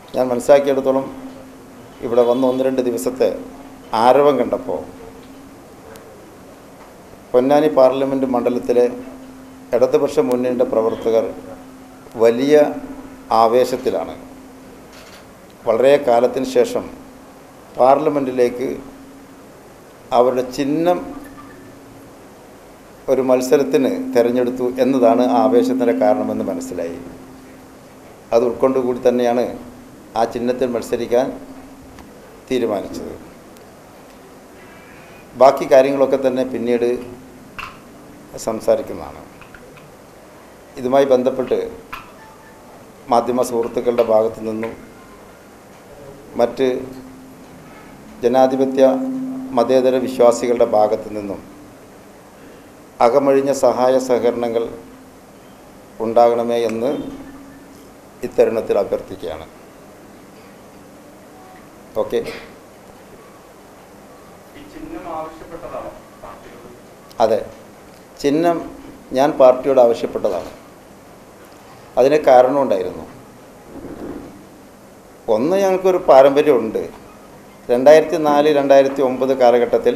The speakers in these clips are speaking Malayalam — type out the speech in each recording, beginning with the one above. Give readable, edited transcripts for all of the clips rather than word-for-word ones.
ഞാൻ മനസ്സിലാക്കിയെടുത്തോളം ഇവിടെ വന്ന് 1-2 ദിവസത്തെ ആരവം കണ്ടപ്പോൾ പൊന്നാനി പാർലമെൻറ്റ് മണ്ഡലത്തിലെ ഇടതുപക്ഷ മുന്നണിയുടെ പ്രവർത്തകർ വലിയ ആവേശത്തിലാണ്. വളരെ കാലത്തിന് ശേഷം പാർലമെൻറ്റിലേക്ക് അവരുടെ ചിഹ്നം ഒരു മത്സരത്തിന് തിരഞ്ഞെടുത്തു എന്നതാണ് ആ ആവേശത്തിൻ്റെ കാരണമെന്ന് മനസ്സിലായി. അത് ഉൾക്കൊണ്ടുകൂടി തന്നെയാണ് ആ ചിഹ്നത്തിൽ മത്സരിക്കാൻ തീരുമാനിച്ചത്. ബാക്കി കാര്യങ്ങളൊക്കെ തന്നെ പിന്നീട് സംസാരിക്കുന്നതാണ്. ഇതുമായി ബന്ധപ്പെട്ട് മാധ്യമ സുഹൃത്തുക്കളുടെ ഭാഗത്തു നിന്നും മറ്റ് ജനാധിപത്യ മതേതര വിശ്വാസികളുടെ ഭാഗത്തു നിന്നും അകമഴിഞ്ഞ സഹായ സഹകരണങ്ങൾ ഉണ്ടാകണമേ എന്ന് ഇത്തരുണത്തിൽ അഭ്യർത്ഥിക്കുകയാണ്. ഓക്കെ. അതെ, ചിഹ്നം ഞാൻ പാർട്ടിയോട് ആവശ്യപ്പെട്ടതാണ്. അതിന് കാരണമുണ്ടായിരുന്നു. ഒന്ന്, ഞങ്ങൾക്കൊരു പാരമ്പര്യമുണ്ട്. 2004-2009 കാലഘട്ടത്തിൽ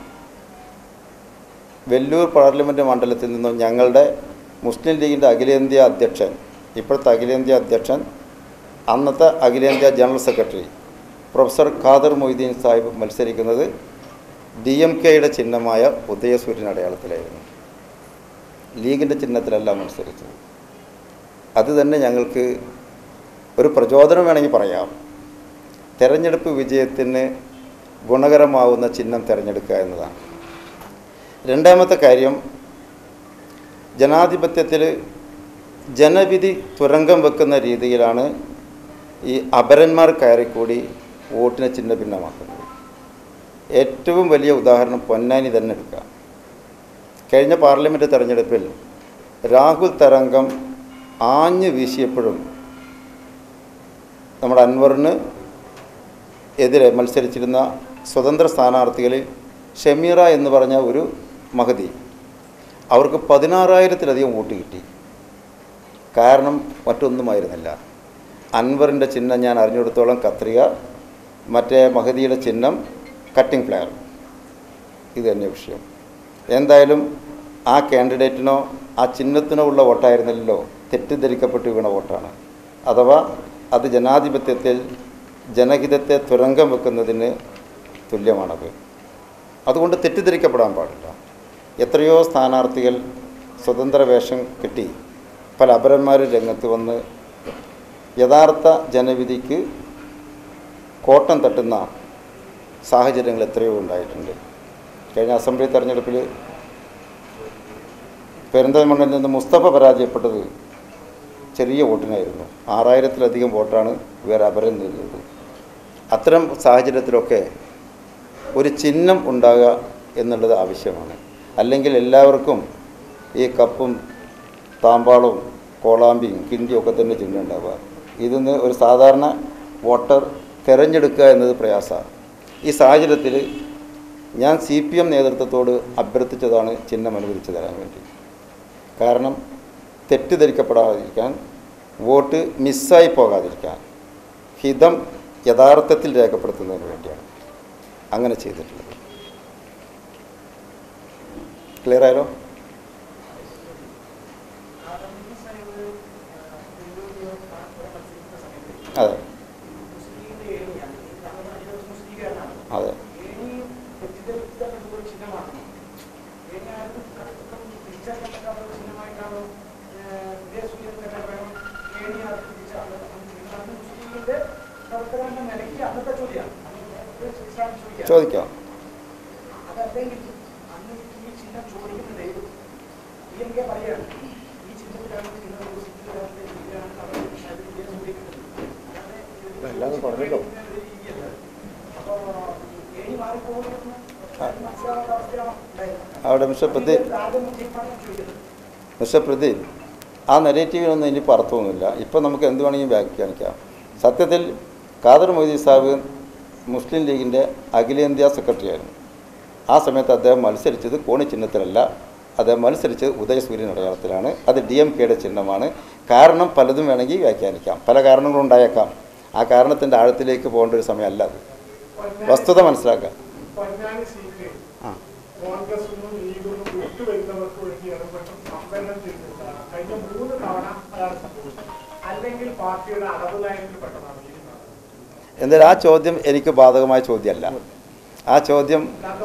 വെല്ലൂർ പാർലമെൻറ്റ് മണ്ഡലത്തിൽ നിന്നും ഞങ്ങളുടെ മുസ്ലിം ലീഗിൻ്റെ അഖിലേന്ത്യാ അധ്യക്ഷൻ, ഇപ്പോഴത്തെ അഖിലേന്ത്യാ അധ്യക്ഷൻ, അന്നത്തെ അഖിലേന്ത്യാ general secretary professor Khader Moideen Sahib മത്സരിക്കുന്നത് DMKയുടെ ചിഹ്നമായ ഉദയസൂര്യൻ അടയാളത്തിലായിരുന്നു. ലീഗിൻ്റെ ചിഹ്നത്തിലല്ല മത്സരിച്ചത്. അത് തന്നെ ഞങ്ങൾക്ക് ഒരു പ്രചോദനം വേണമെങ്കിൽ പറയാം. തെരഞ്ഞെടുപ്പ് വിജയത്തിന് ഗുണകരമാവുന്ന ചിഹ്നം തിരഞ്ഞെടുക്കുക എന്നതാണ്. രണ്ടാമത്തെ കാര്യം, ജനാധിപത്യത്തിൽ ജനവിധി തുരങ്കം വെക്കുന്ന രീതിയിലാണ് ഈ അപരന്മാർ കയറിക്കൂടി വോട്ടിനെ ചിഹ്ന ഭിന്നമാക്കുന്നത്. ഏറ്റവും വലിയ ഉദാഹരണം പൊന്നാനി തന്നെ എടുക്കാം. കഴിഞ്ഞ പാർലമെൻറ്റ് തെരഞ്ഞെടുപ്പിൽ രാഹുൽ തരംഗം ആഞ്ഞു വീശിയപ്പോഴും നമ്മുടെ അൻവറിന് എതിരെ മത്സരിച്ചിരുന്ന സ്വതന്ത്ര സ്ഥാനാർത്ഥികളിൽ ഷമീറ എന്ന് പറഞ്ഞ ഒരു മഹതി, അവർക്ക് 16,000-ലധികം വോട്ട് കിട്ടി. കാരണം മറ്റൊന്നുമായിരുന്നില്ല. അൻവറിൻ്റെ ചിഹ്നം ഞാൻ അറിഞ്ഞെടുത്തോളം കത്രിക, മറ്റേ മഹദിയുടെ ചിഹ്നം കട്ടിംഗ് പ്ലെയർ. ഇത് തന്നെ വിഷയം. എന്തായാലും ആ കാൻഡിഡേറ്റിനോ ആ ചിഹ്നത്തിനോ ഉള്ള വോട്ടായിരുന്നില്ലല്ലോ, തെറ്റിദ്ധരിക്കപ്പെട്ട് വീണ വോട്ടാണ്. അഥവാ അത് ജനാധിപത്യത്തിൽ ജനഹിതത്തെ തുരങ്കം വെക്കുന്നതിന് തുല്യമാണത്. അതുകൊണ്ട് തെറ്റിദ്ധരിക്കപ്പെടാൻ പാടില്ല. എത്രയോ സ്ഥാനാർത്ഥികൾ സ്വതന്ത്ര വേഷം കിട്ടി പല അപരന്മാരും രംഗത്ത് വന്ന് യഥാർത്ഥ ജനവിധിക്ക് കോട്ടം തട്ടുന്ന സാഹചര്യങ്ങൾ എത്രയോ ഉണ്ടായിട്ടുണ്ട്. കഴിഞ്ഞ അസംബ്ലി തെരഞ്ഞെടുപ്പിൽ പെരിന്തൽമണ്ണയിൽ നിന്ന് മുസ്തഫ പരാജയപ്പെട്ടത് ചെറിയ വോട്ടിനായിരുന്നു. 6,000-ലധികം വോട്ടാണ് വേറെ അപരം നേടിയത്. അത്തരം സാഹചര്യത്തിലൊക്കെ ഒരു ചിഹ്നം ഉണ്ടാകുക എന്നുള്ളത് ആവശ്യമാണ്. അല്ലെങ്കിൽ എല്ലാവർക്കും ഈ കപ്പും താമ്പാളവും കോളാമ്പിയും കിണ്ടിയും ഒക്കെ തന്നെ ചിഹ്നം ഉണ്ടാവുക. ഇതിന്ന് ഒരു സാധാരണ വോട്ടർ തിരഞ്ഞെടുക്കുക എന്നത് പ്രയാസമാണ്. ഈ സാഹചര്യത്തിൽ ഞാൻ CPM നേതൃത്വത്തോട് അഭ്യർത്ഥിച്ചതാണ് ചിഹ്നം അനുവദിച്ചു തരാൻ വേണ്ടി. കാരണം തെറ്റിദ്ധരിക്കപ്പെടാതിരിക്കാൻ, വോട്ട് മിസ്സായി പോകാതിരിക്കാൻ, ഹിതം യഥാർത്ഥത്തിൽ രേഖപ്പെടുത്തുന്നതിന് വേണ്ടിയാണ് അങ്ങനെ ചെയ്തിട്ടുള്ളത്. ക്ലിയർ ആയാലോ? അതെ അതെ ചോദിക്കാം. അല്ലാതെ പറഞ്ഞല്ലോ. അവിടെ മിസ്റ്റർ പ്രദീപ് ആ നെഗറ്റീവിനൊന്നും ഇനി അർത്ഥമൊന്നുമില്ല. ഇപ്പം നമുക്ക് എന്ത് വേണമെങ്കിലും വ്യാഖ്യാനിക്കാം. സത്യത്തിൽ ഖാദർ മൊയ്തീൻ സാഹിബ് മുസ്ലിം ലീഗിൻ്റെ അഖിലേന്ത്യാ സെക്രട്ടറി ആയിരുന്നു. ആ സമയത്ത് അദ്ദേഹം മത്സരിച്ചത് കോണി ചിഹ്നത്തിലല്ല, അദ്ദേഹം മത്സരിച്ചത് ഉദയസൂര്യൻ അടയാളത്തിലാണ്. അത് DMKയുടെ ചിഹ്നമാണ്. കാരണം പലതും വേണമെങ്കിൽ വ്യാഖ്യാനിക്കാം, പല കാരണങ്ങളുണ്ടായേക്കാം. ആ കാരണത്തിൻ്റെ ആഴത്തിലേക്ക് പോകേണ്ട ഒരു സമയമല്ല അത്. വസ്തുത മനസ്സിലാക്കുക. എന്തായാലും ആ ചോദ്യം എനിക്ക് ബാധകമായ ചോദ്യമല്ല. ആ ചോദ്യം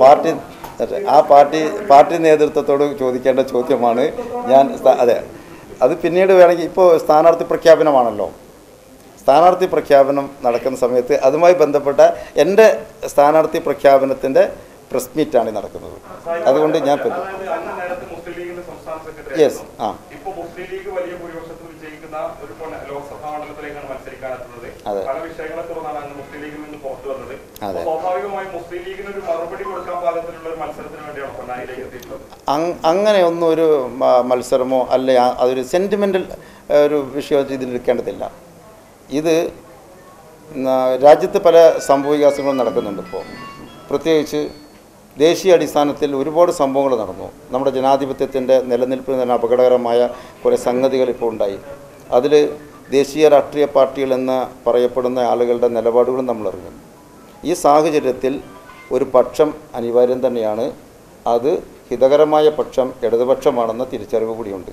പാർട്ടി നേതൃത്വത്തോട് ചോദിക്കേണ്ട ചോദ്യമാണ്. അതെ, അത് പിന്നീട് വേണമെങ്കിൽ ഇപ്പോൾ സ്ഥാനാർത്ഥി പ്രഖ്യാപനമാണല്ലോ. സ്ഥാനാർത്ഥി പ്രഖ്യാപനം നടക്കുന്ന സമയത്ത് അതുമായി ബന്ധപ്പെട്ട എൻ്റെ സ്ഥാനാർത്ഥി പ്രഖ്യാപനത്തിൻ്റെ പ്രസ് മീറ്റാണ് നടക്കുന്നത്. അതുകൊണ്ട് ഞാൻ യെസ് അങ്ങനെയൊന്നും ഒരു മത്സരമോ അല്ലെ അതൊരു സെൻറ്റിമെൻ്റൽ ഒരു വിഷയം ഇതിലെടുക്കേണ്ടതില്ല. ഇത് രാജ്യത്ത് പല സംഭവവികാസങ്ങളും നടക്കുന്നുണ്ട്. ഇപ്പോൾ പ്രത്യേകിച്ച് ദേശീയ അടിസ്ഥാനത്തിൽ ഒരുപാട് സംഭവങ്ങൾ നടന്നു. നമ്മുടെ ജനാധിപത്യത്തിൻ്റെ നിലനിൽപ്പിന് തന്നെ അപകടകരമായ കുറേ സംഗതികൾ ഇപ്പോൾ ഉണ്ടായി. അതിൽ ദേശീയ രാഷ്ട്രീയ പാർട്ടികളെന്ന് പറയപ്പെടുന്ന ആളുകളുടെ നിലപാടുകളും നമ്മളറിഞ്ഞു. ഈ സാഹചര്യത്തിൽ ഒരു പക്ഷം അനിവാര്യം തന്നെയാണ്. അത് ഹിതകരമായ പക്ഷം ഇടതുപക്ഷമാണെന്ന തിരിച്ചറിവ് കൂടിയുണ്ട്.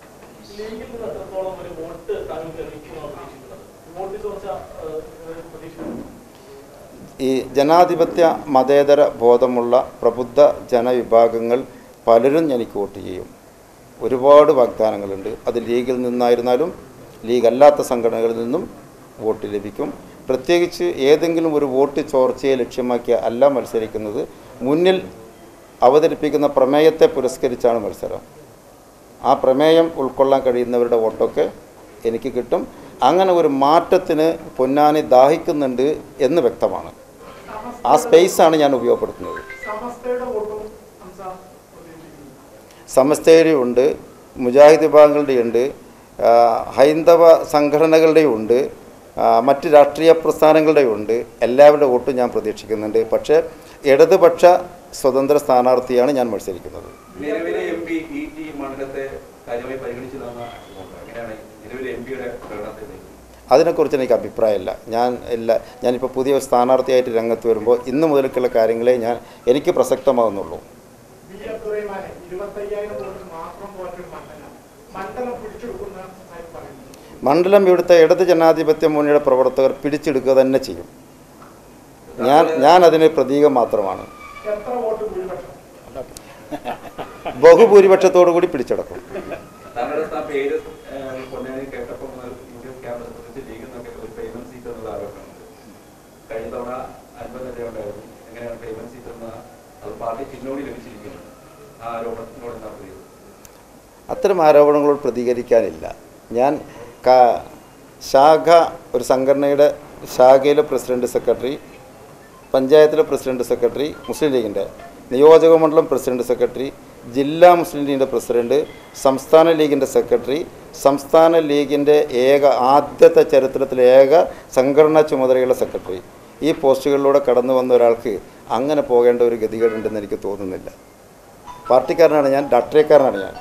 ഈ ജനാധിപത്യ മതേതര ബോധമുള്ള പ്രബുദ്ധ ജനവിഭാഗങ്ങൾ പലരും എനിക്ക് വോട്ട് ചെയ്യും. ഒരുപാട് വാഗ്ദാനങ്ങളുണ്ട്. അത് ലീഗിൽ നിന്നായിരുന്നാലും ലീഗ് അല്ലാത്ത സംഘടനകളിൽ നിന്നും വോട്ട് ലഭിക്കും. പ്രത്യേകിച്ച് ഏതെങ്കിലും ഒരു വോട്ട് ചോർച്ചയെ ലക്ഷ്യമാക്കിയ അല്ല മത്സരിക്കുന്നത്. മുന്നിൽ അവതരിപ്പിക്കുന്ന പ്രമേയത്തെ പുരസ്കരിച്ചാണ് മത്സരം. ആ പ്രമേയം ഉൾക്കൊള്ളാൻ കഴിയുന്നവരുടെ വോട്ടൊക്കെ എനിക്ക് കിട്ടും. അങ്ങനെ ഒരു മാറ്റത്തിന് പൊന്നാനി ദാഹിക്കുന്നുണ്ട് എന്ന് വ്യക്തമാണ്. ആ സ്പേസാണ് ഞാൻ ഉപയോഗപ്പെടുത്തുന്നത്. സമസ്തയുടെ ഉണ്ട്, മുജാഹിദ് വിഭാഗങ്ങളുടെ ഉണ്ട്, ഹൈന്ദവ സംഘടനകളുടെയും ഉണ്ട്, മറ്റ് രാഷ്ട്രീയ പ്രസ്ഥാനങ്ങളുടെ ഉണ്ട്. എല്ലാവരുടെ വോട്ടും ഞാൻ പ്രതീക്ഷിക്കുന്നുണ്ട്. പക്ഷേ ഇടതുപക്ഷ സ്വതന്ത്ര സ്ഥാനാർത്ഥിയാണ് ഞാൻ മത്സരിക്കുന്നത്. അതിനെക്കുറിച്ച് എനിക്ക് അഭിപ്രായമില്ല. ഞാനിപ്പോൾ പുതിയ സ്ഥാനാർത്ഥിയായിട്ട് രംഗത്ത് വരുമ്പോൾ ഇന്ന് മുതലേക്കുള്ള കാര്യങ്ങളെ എനിക്ക് പ്രസക്തമാകുന്നുള്ളൂ. മണ്ഡലം ഇവിടുത്തെ ഇടത് ജനാധിപത്യ മുന്നണിയുടെ പ്രവർത്തകർ പിടിച്ചെടുക്കുക തന്നെ ചെയ്യും. ഞാൻ അതിന് പ്രതീകം മാത്രമാണ്. ബഹുഭൂരിപക്ഷത്തോടു കൂടി പിടിച്ചെടുക്കും. അത്തരം ആരോപണങ്ങളോട് പ്രതികരിക്കാനില്ല. ഞാൻ ഒരു സംഘടനയുടെ ശാഖയിലെ പ്രസിഡന്റ് സെക്രട്ടറി, പഞ്ചായത്തിലെ പ്രസിഡന്റ് സെക്രട്ടറി, മുസ്ലിം ലീഗിൻ്റെ നിയോജക മണ്ഡലം പ്രസിഡന്റ് സെക്രട്ടറി, ജില്ലാ മുസ്ലിം ലീഗിൻ്റെ പ്രസിഡന്റ്, സംസ്ഥാന ലീഗിൻ്റെ സെക്രട്ടറി, സംസ്ഥാന ലീഗിൻ്റെ ആദ്യത്തെ ചരിത്രത്തിലെ സംഘടനാ ചുമതലയുള്ള സെക്രട്ടറി. ഈ പോസ്റ്റുകളിലൂടെ കടന്നു വന്ന ഒരാൾക്ക് അങ്ങനെ പോകേണ്ട ഒരു ഗതികേടുണ്ടെന്ന് എനിക്ക് തോന്നുന്നില്ല. പാർട്ടിക്കാരനാണ് ഞാൻ, രാഷ്ട്രീയക്കാരനാണ് ഞാൻ.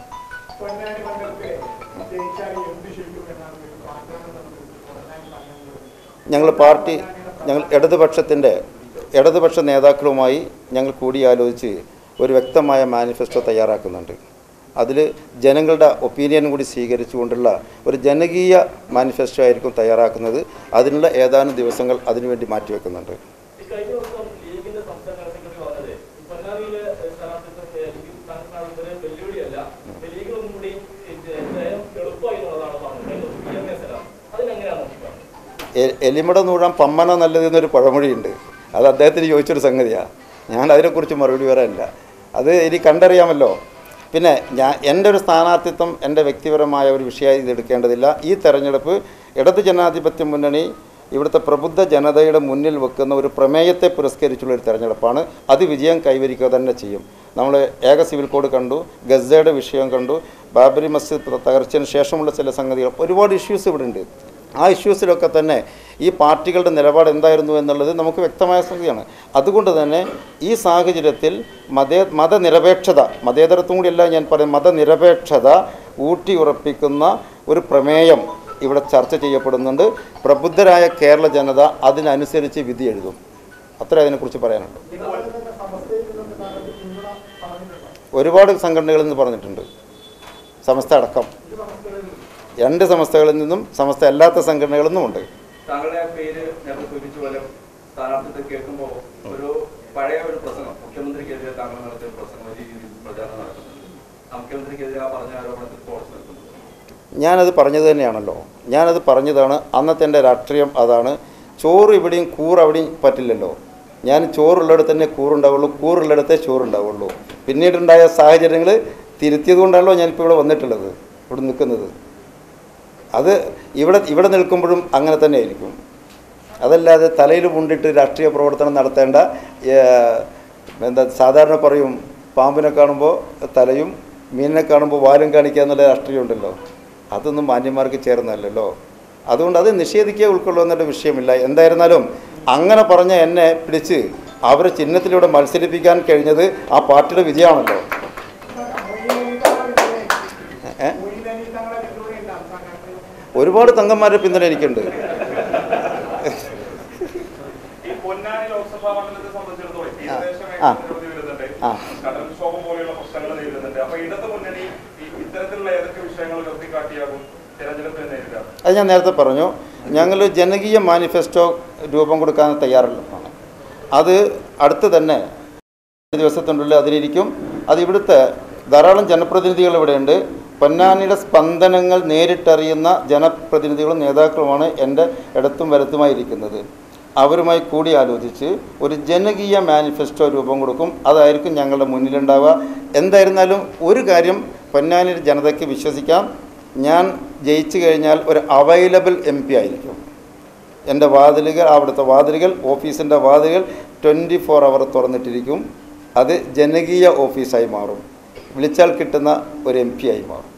ഞങ്ങൾ ഇടതുപക്ഷ നേതാക്കളുമായി ഞങ്ങൾ കൂടിയാലോചിച്ച് ഒരു വ്യക്തമായ മാനിഫെസ്റ്റോ തയ്യാറാക്കുന്നുണ്ട്. അതിൽ ജനങ്ങളുടെ ഒപ്പീനിയൻ കൂടി സ്വീകരിച്ചുകൊണ്ടുള്ള ഒരു ജനകീയ മാനിഫെസ്റ്റോ ആയിരിക്കും തയ്യാറാക്കുന്നത്. അതിനുള്ള ഏതാനും ദിവസങ്ങൾ അതിനുവേണ്ടി മാറ്റിവെക്കുന്നുണ്ട്. എലിമട നൂഴാൻ പമ്മന നല്ലതെന്നൊരു പഴമൊഴിയുണ്ട്. അത് അദ്ദേഹത്തിന് ചോദിച്ചൊരു സംഗതിയാണ്. ഞാൻ അതിനെക്കുറിച്ച് മറുപടി പറയാനില്ല. അത് എനിക്ക് കണ്ടറിയാമല്ലോ. പിന്നെ എൻ്റെ ഒരു സ്ഥാനാർത്ഥിത്വം എൻ്റെ വ്യക്തിപരമായ ഒരു വിഷയമായി ഇതെടുക്കേണ്ടതില്ല. ഈ തെരഞ്ഞെടുപ്പ് ഇടത് ജനാധിപത്യ മുന്നണി ഇവിടുത്തെ പ്രബുദ്ധ ജനതയുടെ മുന്നിൽ വെക്കുന്ന ഒരു പ്രമേയത്തെ പുരസ്കരിച്ചുള്ളൊരു തെരഞ്ഞെടുപ്പാണ്. അത് വിജയം കൈവരിക്കുക തന്നെ ചെയ്യും. നമ്മൾ സിവിൽ കോഡ് കണ്ടു, ഗസയുടെ വിഷയം കണ്ടു, ബാബരി മസ്ജിദ് തകർച്ചതിന് ശേഷമുള്ള ചില സംഗതികൾ, ഒരുപാട് ഇഷ്യൂസ് ഇവിടെ ഉണ്ട്. ആ ഇഷ്യൂസിലൊക്കെ തന്നെ ഈ പാർട്ടികളുടെ നിലപാട് എന്തായിരുന്നു എന്നുള്ളത് നമുക്ക് വ്യക്തമായ സംഗതിയാണ്. അതുകൊണ്ട് തന്നെ ഈ സാഹചര്യത്തിൽ മതനിരപേക്ഷത, മതേതരത്വം കൂടിയല്ല ഞാൻ പറയും, മതനിരപേക്ഷത ഊട്ടി ഉറപ്പിക്കുന്ന ഒരു പ്രമേയം ഇവിടെ ചർച്ച ചെയ്യപ്പെടുന്നുണ്ട്. പ്രബുദ്ധരായ കേരള ജനത അതിനനുസരിച്ച് വിധി എഴുതും. അത്ര അതിനെക്കുറിച്ച് പറയാനുണ്ട്. ഒരുപാട് സംഘടനകളിൽ നിന്ന് പറഞ്ഞിട്ടുണ്ട്, സമസ്ത അടക്കം 2 സമസ്തകളിൽ നിന്നും സമസ്ത അല്ലാത്ത സംഘടനകളിൽ നിന്നും ഉണ്ട്. താങ്കളുടെ പേര് ഞാൻ സൂചിപ്പിച്ച പോലെ സ്ഥാനാർത്ഥിത്വം കേൾക്കുമ്പോൾ ഒരു പഴയ ഒരു പ്രസംഗം, മുഖ്യമന്ത്രിക്കെതിരെ താങ്കൾ നടത്തിയ പ്രസംഗം വലിയ രീതിയിൽ പ്രചാരണം നടക്കുന്നുണ്ട്. മുഖ്യമന്ത്രിക്കെതിരെ ആ പറഞ്ഞ ആരോപണത്തിൽ സ്പോർട്സ് നിൽക്കുന്നത് ഞാനത് പറഞ്ഞത് തന്നെയാണല്ലോ. ഞാനത് പറഞ്ഞതാണ്. അന്നത്തെ എൻ്റെ രാഷ്ട്രീയം അതാണ്. ചോറ് ഇവിടെയും കൂറ് അവിടെയും പറ്റില്ലല്ലോ. ഞാൻ ചോറുള്ളിടത്ത് തന്നെ കൂറുണ്ടാവുള്ളൂ, കൂറുള്ളിടത്തേ ചോറുണ്ടാവുള്ളൂ. പിന്നീടുണ്ടായ സാഹചര്യങ്ങൾ തിരുത്തിയത് കൊണ്ടാണല്ലോ ഞാനിപ്പോൾ ഇവിടെ വന്നിട്ടുള്ളത്, ഇവിടെ നിൽക്കുന്നത്. അത് ഇവിടെ നിൽക്കുമ്പോഴും അങ്ങനെ തന്നെ ആയിരിക്കും. അതല്ലാതെ തലയിൽ മുണ്ടിട്ട് രാഷ്ട്രീയ പ്രവർത്തനം നടത്തേണ്ട, സാധാരണ പറയും പാമ്പിനെ കാണുമ്പോൾ തലയും മീനിനെ കാണുമ്പോൾ വാലും കാണിക്കുക എന്നുള്ള രാഷ്ട്രീയം ഉണ്ടല്ലോ, അതൊന്നും മാന്യന്മാർക്ക് ചേർന്നല്ലോ. അതുകൊണ്ട് അത് നിഷേധിക്കുക ഉൾക്കൊള്ളുന്നൊരു വിഷയമില്ല. എന്തായിരുന്നാലും അങ്ങനെ പറഞ്ഞ എന്നെ പിടിച്ച് അവരെ ചിഹ്നത്തിലൂടെ മത്സരിപ്പിക്കാൻ കഴിഞ്ഞത് ആ പാർട്ടിയുടെ വിജയമാണല്ലോ. ഒരുപാട് തങ്കന്മാരുടെ പിന്തുണ എനിക്കുണ്ട്. അത് ഞാൻ നേരത്തെ പറഞ്ഞു. ഞങ്ങൾ ജനകീയ മാനിഫെസ്റ്റോ രൂപം കൊടുക്കാൻ തയ്യാറുള്ളതാണ്. അത് അടുത്ത് തന്നെ ദിവസത്തിനുള്ളിൽ അതിലിരിക്കും. അത് ഇവിടുത്തെ ധാരാളം ജനപ്രതിനിധികൾ ഇവിടെയുണ്ട്. പൊന്നാനിയുടെ സ്പന്ദനങ്ങൾ നേരിട്ടറിയുന്ന ജനപ്രതിനിധികളും നേതാക്കളുമാണ് എൻ്റെ ഇടത്തും വലത്തുമായിരിക്കുന്നത്. അവരുമായി കൂടി ആലോചിച്ച് ഒരു ജനകീയ മാനിഫെസ്റ്റോ രൂപം കൊടുക്കും. അതായിരിക്കും ഞങ്ങളുടെ മുന്നിലുണ്ടാവുക. എന്തായിരുന്നാലും ഒരു കാര്യം പൊന്നാനി ജനതയ്ക്ക് വിശ്വസിക്കാം, ഞാൻ ജയിച്ചു കഴിഞ്ഞാൽ ഒരു അവൈലബിൾ MP ആയിരിക്കും. എൻ്റെ വാതിലുകൾ, അവിടുത്തെ വാതിലുകൾ, ഓഫീസിൻ്റെ വാതിലുകൾ 24 അവർ തുറന്നിട്ടിരിക്കും. അത് ജനകീയ ഓഫീസായി മാറും. വിളിച്ചാൽ കിട്ടുന്ന ഒരു MP ആയി മാറും.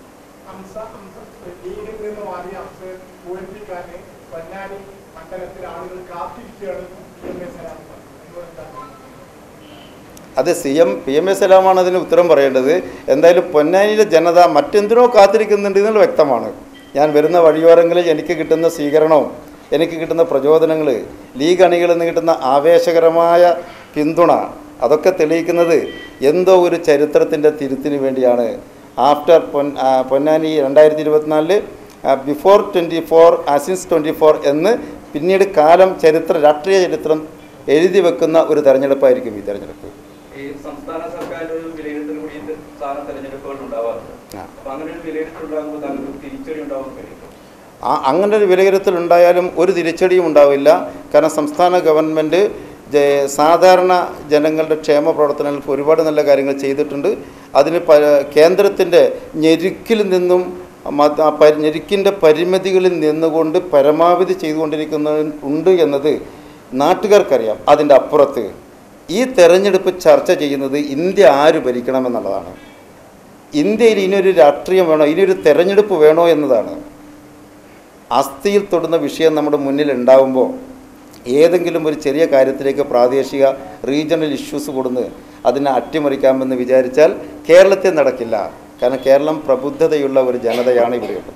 അത് PMA സലാമാണ് അതിന് ഉത്തരം പറയേണ്ടത്. എന്തായാലും പൊന്നാനിയിലെ ജനത മറ്റെന്തിനോ കാത്തിരിക്കുന്നുണ്ട് എന്നുള്ള വ്യക്തമാണ്. ഞാൻ വരുന്ന വഴിയോരങ്ങളിൽ എനിക്ക് കിട്ടുന്ന സ്വീകരണവും എനിക്ക് കിട്ടുന്ന പ്രചോദനങ്ങൾ, ലീഗ് അണികളിൽ നിന്ന് കിട്ടുന്ന ആവേശകരമായ പിന്തുണ, അതൊക്കെ തെളിയിക്കുന്നത് എന്തോ ഒരു ചരിത്രത്തിൻ്റെ തിരുത്തിന് വേണ്ടിയാണ്. ആഫ്റ്റർ പൊന്നാനി 2024 ബിഫോർ 24 സിൻസ് 24 എന്ന് പിന്നീട് കാലം രാഷ്ട്രീയ ചരിത്രം എഴുതി വെക്കുന്ന ഒരു തെരഞ്ഞെടുപ്പായിരിക്കും ഈ തെരഞ്ഞെടുപ്പ്. സംസ്ഥാന സർക്കാർ വിലയിരുത്തൽ കൂടി തെരഞ്ഞെടുപ്പുകൾ ഉണ്ടാവാറുണ്ട്. അങ്ങനെ ഒരു വിലയിരുത്തൽ ഉണ്ടാകുമ്പോൾ താങ്കൾക്ക് തിരിച്ചടി ഉണ്ടാവാൻ കഴിയും? അങ്ങനെ ഒരു വിലയിരുത്തൽ ഉണ്ടായാലും ഒരു തിരിച്ചടിയും ഉണ്ടാവില്ല. കാരണം സംസ്ഥാന ഗവൺമെൻറ് സാധാരണ ജനങ്ങളുടെ ക്ഷേമ പ്രവർത്തനങ്ങൾക്ക് ഒരുപാട് നല്ല കാര്യങ്ങൾ ചെയ്തിട്ടുണ്ട്. അതിന് കേന്ദ്രത്തിൻ്റെ ഞെരുക്കിൽ നിന്നും ഞെരുക്കിൻ്റെ പരിമിതികളിൽ നിന്നുകൊണ്ട് പരമാവധി ചെയ്തുകൊണ്ടിരിക്കുന്നുണ്ട് എന്നത് നാട്ടുകാർക്കറിയാം. അതിൻ്റെ അപ്പുറത്ത് ഈ തെരഞ്ഞെടുപ്പ് ചർച്ച ചെയ്യുന്നത് ഇന്ത്യ ആര് ഭരിക്കണമെന്നുള്ളതാണ്. ഇന്ത്യയിൽ ഇനിയൊരു രാഷ്ട്രീയം വേണോ, ഇനിയൊരു തെരഞ്ഞെടുപ്പ് വേണോ എന്നതാണ്. അസ്ഥിയിൽ തൊടുന്ന വിഷയം നമ്മുടെ മുന്നിൽ ഉണ്ടാകുമ്പോൾ ഏതെങ്കിലും ഒരു ചെറിയ കാര്യത്തിലേക്ക് പ്രാദേശിക റീജിയണൽ ഇഷ്യൂസ് കൊടുന്ന് അതിനെ അട്ടിമറിക്കാമെന്ന് വിചാരിച്ചാൽ കേരളത്തിൽ നടക്കില്ല. കാരണം കേരളം പ്രബുദ്ധതയുള്ള ഒരു ജനതയാണ് ഇവിടെയുള്ളത്.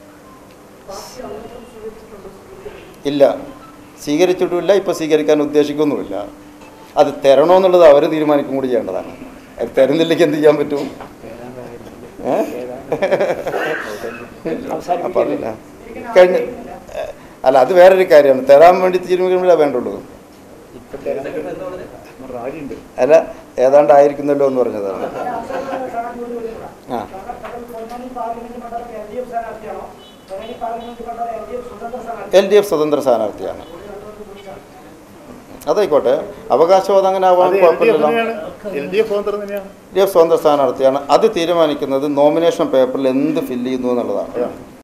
ഇല്ല, സ്വീകരിച്ചിട്ടുമില്ല, ഇപ്പോൾ സ്വീകരിക്കാൻ ഉദ്ദേശിക്കുന്നുമില്ല. അത് തരണമെന്നുള്ളത് അവർ തീരുമാനിക്കും കൂടി ചെയ്യേണ്ടതാണ്. അത് തരുന്നില്ലെങ്കിൽ എന്ത് ചെയ്യാൻ പറ്റും? അപ്പം കഴിഞ്ഞ അല്ല, അത് വേറൊരു കാര്യമാണ്. തരാൻ വേണ്ടി തീരുമാനിക്കുമ്പോഴേ വേണ്ടുള്ളൂ. അല്ല, ഏതാണ്ട് ആയിരിക്കുന്നല്ലോ എന്ന് പറഞ്ഞതാണ്. LDF സ്വതന്ത്ര സ്ഥാനാർത്ഥിയാണ്. അതായിക്കോട്ടെ, അവകാശവാദം അങ്ങനെ ആവാൻ കുഴപ്പമില്ലല്ലോ. LDF സ്വതന്ത്ര സ്ഥാനാർത്ഥിയാണ്. അത് തീരുമാനിക്കുന്നത് നോമിനേഷൻ പേപ്പറിൽ എന്ത് ഫില്ല് ചെയ്യുന്നു എന്നുള്ളതാണ്.